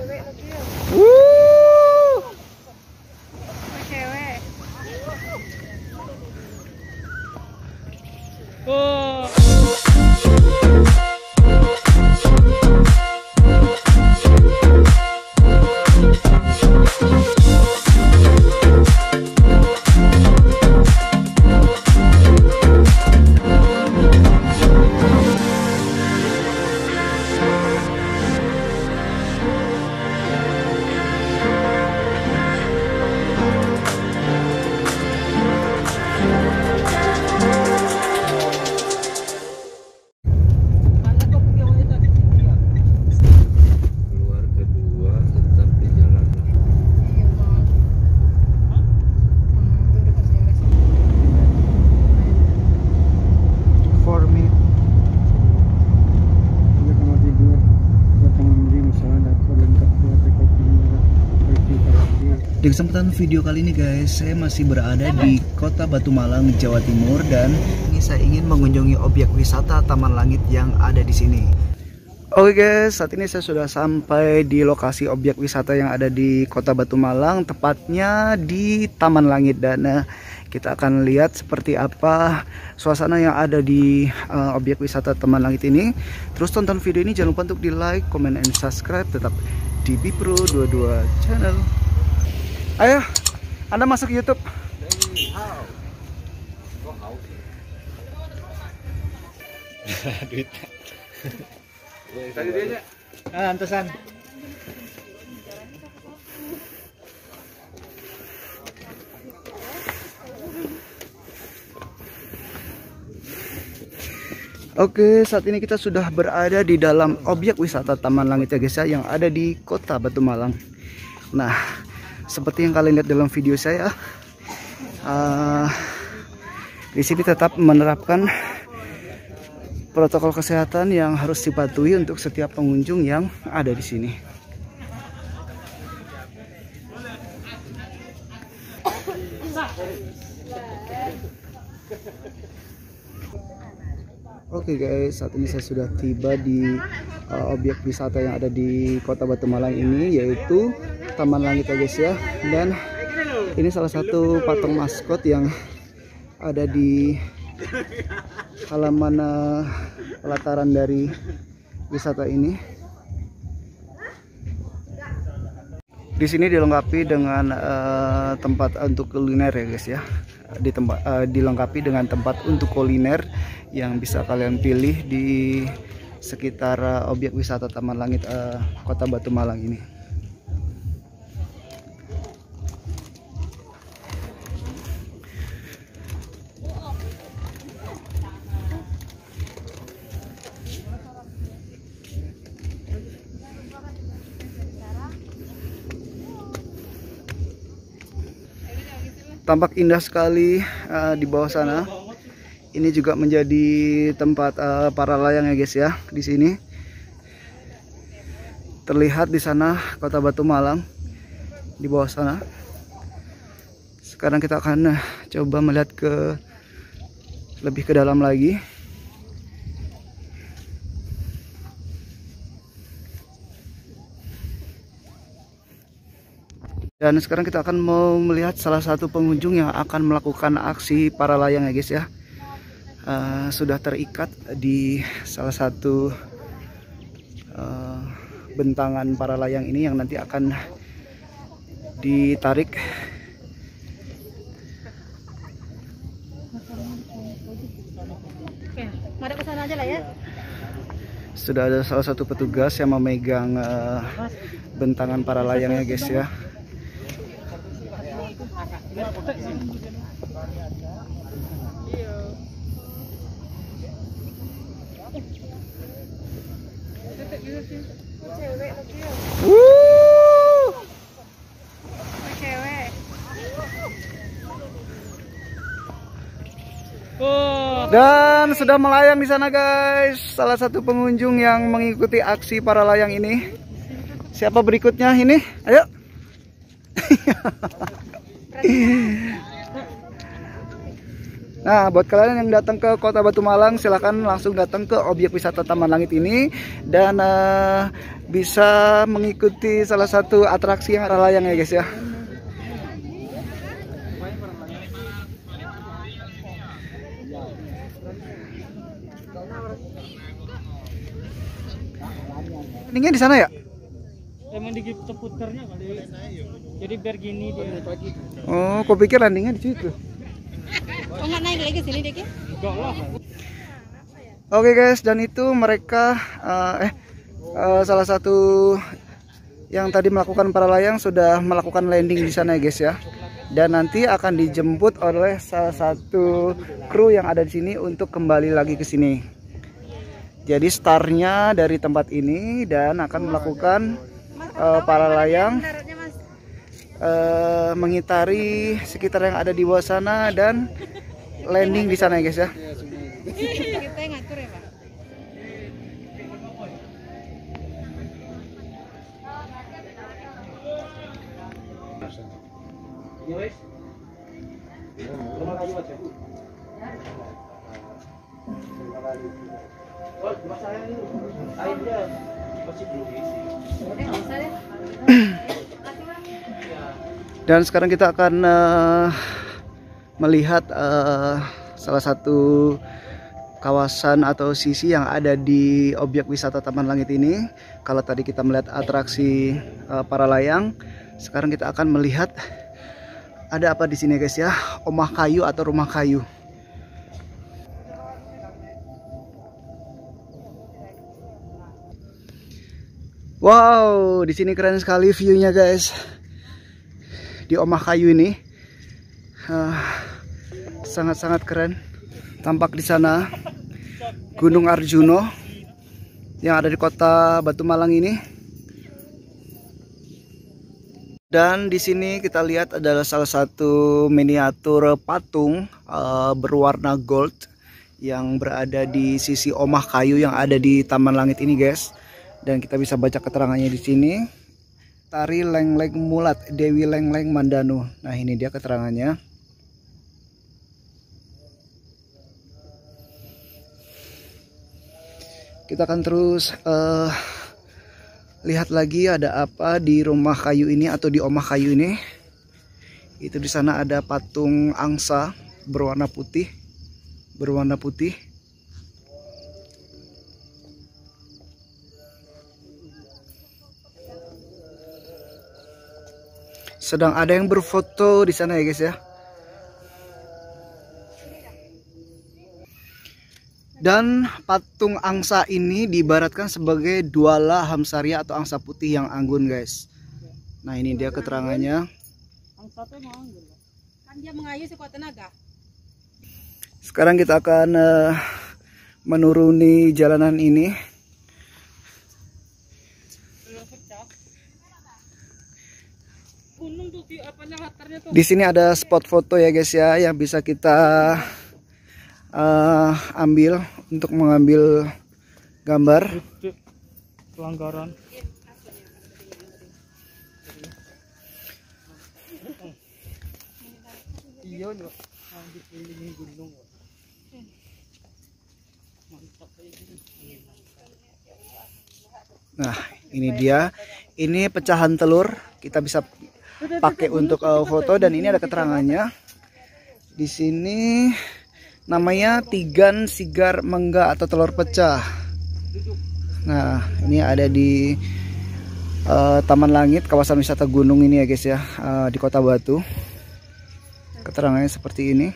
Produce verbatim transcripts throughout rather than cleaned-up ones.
Wuh. Cewek. Oh. Di kesempatan video kali ini guys, saya masih berada di Kota Batu Malang, Jawa Timur, dan ini saya ingin mengunjungi objek wisata Taman Langit yang ada di sini. Oke guys, saat ini saya sudah sampai di lokasi objek wisata yang ada di Kota Batu Malang, tepatnya di Taman Langit, dan uh, kita akan lihat seperti apa suasana yang ada di uh, objek wisata Taman Langit ini. Terus tonton video ini, jangan lupa untuk di like, comment, and subscribe. Tetap di Bipro dua puluh dua channel. Ayo, Anda masuk YouTube. Duit. Tadi dia ah, antesan. Oke, saat ini kita sudah berada di dalam objek wisata Taman Langit ya guys ya, yang ada di Kota Batu Malang. Nah, seperti yang kalian lihat dalam video saya, uh, di sini tetap menerapkan protokol kesehatan yang harus dipatuhi untuk setiap pengunjung yang ada di sini. Oke guys, saat ini saya sudah tiba di uh, objek wisata yang ada di Kota Batu Malang ini, yaitu Taman Langit ya guys ya. Dan ini salah satu patung maskot yang ada di halaman uh, pelataran dari wisata ini. Di sini dilengkapi dengan uh, tempat untuk kuliner ya guys ya. Di tempat uh, dilengkapi dengan tempat untuk kuliner yang bisa kalian pilih di sekitar uh, objek wisata Taman Langit uh, Kota Batu Malang ini. Tampak indah sekali uh, di bawah sana. Ini juga menjadi tempat uh, para layang ya guys ya. Di sini terlihat di sana Kota Batu Malang di bawah sana. Sekarang kita akan uh, coba melihat ke lebih ke dalam lagi. Dan sekarang kita akan mau melihat salah satu pengunjung yang akan melakukan aksi para layang ya guys ya. Uh, sudah terikat di salah satu uh, bentangan para layang ini yang nanti akan ditarik. Oke, mari ke sana aja lah ya. Sudah ada salah satu petugas yang memegang uh, bentangan para layang ya guys ya. Wuh. Cewek. Dan sudah melayang di sana guys. Salah satu pengunjung yang mengikuti aksi para layang ini. Siapa berikutnya ini? Ayo. Nah, buat kalian yang datang ke Kota Batu Malang, silahkan langsung datang ke objek wisata Taman Langit ini dan uh, bisa mengikuti salah satu atraksi yang para layang ya guys ya. Landingnya di sana ya? Emang di puternya kali. Jadi biar gini dia. Oh, kau pikir landingnya di situ? Oh, nggak naik lagi sini deh, enggak lah. Oke guys, dan itu mereka uh, eh uh, salah satu yang tadi melakukan para layang sudah melakukan landing di sana ya guys ya. Dan nanti akan dijemput oleh salah satu kru yang ada di sini untuk kembali lagi ke sini. Jadi startnya dari tempat ini dan akan melakukan uh, para layang uh, mengitari sekitar yang ada di bawah sana dan landing di sana ya guys ya. Kita ngatur ya, Pak. Dan sekarang kita akan uh, melihat uh, salah satu kawasan atau sisi yang ada di objek wisata Taman Langit ini. Kalau tadi kita melihat atraksi uh, para layang, sekarang kita akan melihat ada apa di sini guys ya, omah kayu atau rumah kayu. Wow, di sini keren sekali view-nya guys. Di omah kayu ini sangat-sangat uh, keren. Tampak di sana Gunung Arjuno yang ada di Kota Batu Malang ini. Dan di sini kita lihat adalah salah satu miniatur patung uh, berwarna gold yang berada di sisi omah kayu yang ada di Taman Langit ini guys. Dan kita bisa baca keterangannya di sini. Tari Lengleng Mulat Dewi Lengleng Mandano. Nah, ini dia keterangannya. Kita akan terus uh, lihat lagi ada apa di rumah kayu ini atau di omah kayu ini. Itu di sana ada patung angsa berwarna putih, berwarna putih. Sedang ada yang berfoto di sana ya guys ya. Dan patung angsa ini diibaratkan sebagai Duala Hamsaria atau angsa putih yang anggun guys. Nah, ini dia keterangannya. Angsa itu emang anggun. Kan dia mengayu sekuat tenaga. Sekarang kita akan uh, menuruni jalanan ini. Di sini ada spot foto ya guys ya yang bisa kita uh, ambil untuk mengambil gambar. Pelanggaran. Iya nih, dikelilingi gunung. Nah, ini dia. Ini pecahan telur. Kita bisa pakai untuk uh, foto dan ini ada keterangannya. Di sini namanya Tigan Sigar Mengga atau telur pecah. Nah, ini ada di uh, Taman Langit, kawasan wisata gunung ini ya guys ya, uh, di Kota Batu. Keterangannya seperti ini.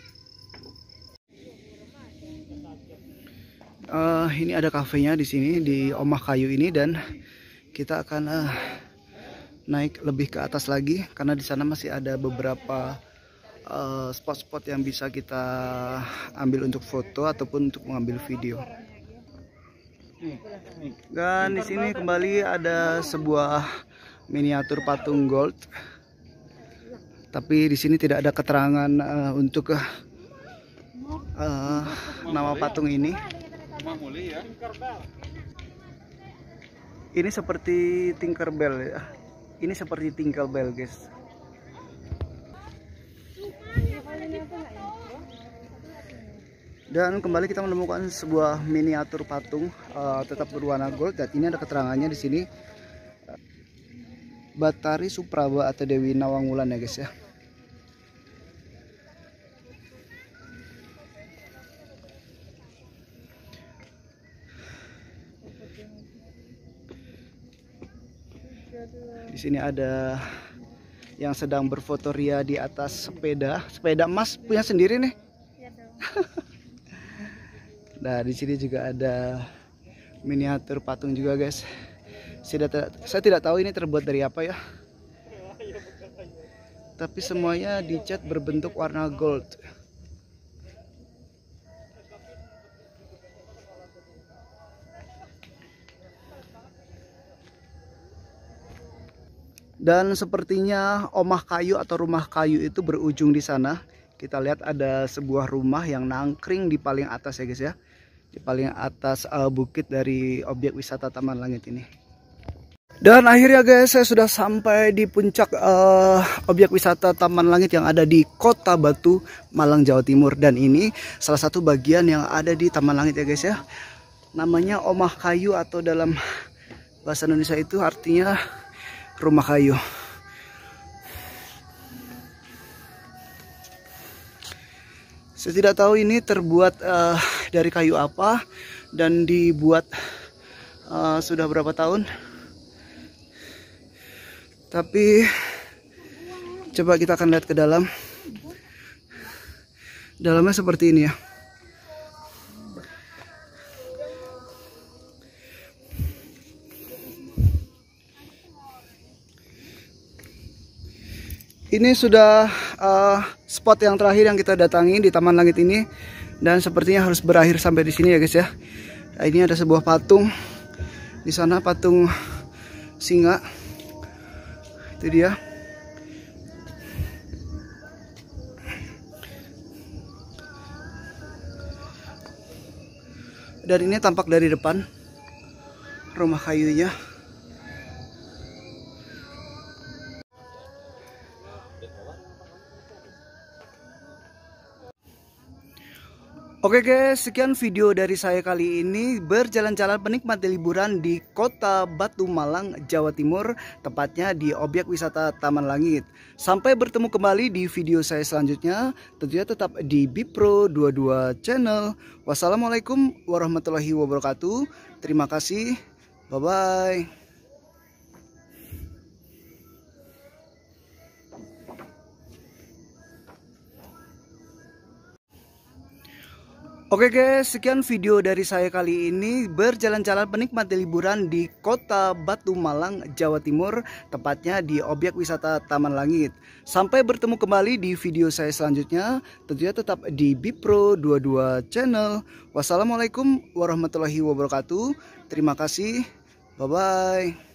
Uh, ini ada kafenya di sini di omah kayu ini dan kita akan uh, naik lebih ke atas lagi karena di sana masih ada beberapa spot-spot uh, yang bisa kita ambil untuk foto ataupun untuk mengambil video. Dan di sini kembali ada sebuah miniatur patung gold. Tapi di sini tidak ada keterangan uh, untuk uh, nama patung ini. Ini seperti Tinkerbell ya. Ini seperti Tinkerbell guys. Dan kembali kita menemukan sebuah miniatur patung uh, tetap berwarna gold, dan ini ada keterangannya di sini. Batari Supraba atau Dewi Nawang Wulan ya guys ya. Di sini ada yang sedang berfotoria di atas sepeda. Sepeda emas punya sendiri nih. Nah, di sini juga ada miniatur patung juga guys. Saya tidak, saya tidak tahu ini terbuat dari apa ya. Tapi semuanya dicat berbentuk warna gold. Dan sepertinya omah kayu atau rumah kayu itu berujung di sana. Kita lihat ada sebuah rumah yang nangkring di paling atas ya guys ya. Di paling atas uh, bukit dari objek wisata Taman Langit ini. Dan akhirnya guys, saya sudah sampai di puncak uh, objek wisata Taman Langit yang ada di Kota Batu, Malang, Jawa Timur. Dan ini salah satu bagian yang ada di Taman Langit ya guys ya. Namanya Omah Kayu, atau dalam bahasa Indonesia itu artinya rumah kayu. Saya tidak tahu ini terbuat uh, dari kayu apa dan dibuat uh, sudah berapa tahun. Tapi coba kita akan lihat ke dalam. Dalamnya seperti ini ya. Ini sudah uh, spot yang terakhir yang kita datangi di Taman Langit ini, dan sepertinya harus berakhir sampai di sini ya guys ya. Nah, ini ada sebuah patung. Di sana patung singa. Itu dia. Dan ini tampak dari depan rumah kayunya. Oke guys, sekian video dari saya kali ini berjalan-jalan menikmati liburan di Kota Batu Malang, Jawa Timur, tepatnya di objek wisata Taman Langit. Sampai bertemu kembali di video saya selanjutnya, tentunya tetap di Bipro dua puluh dua Channel. Wassalamualaikum warahmatullahi wabarakatuh. Terima kasih. Bye bye. Oke guys, sekian video dari saya kali ini berjalan-jalan menikmati liburan di Kota Batu Malang, Jawa Timur, tepatnya di objek wisata Taman Langit. Sampai bertemu kembali di video saya selanjutnya, tentunya tetap di Bipro dua puluh dua Channel. Wassalamualaikum warahmatullahi wabarakatuh. Terima kasih. Bye bye.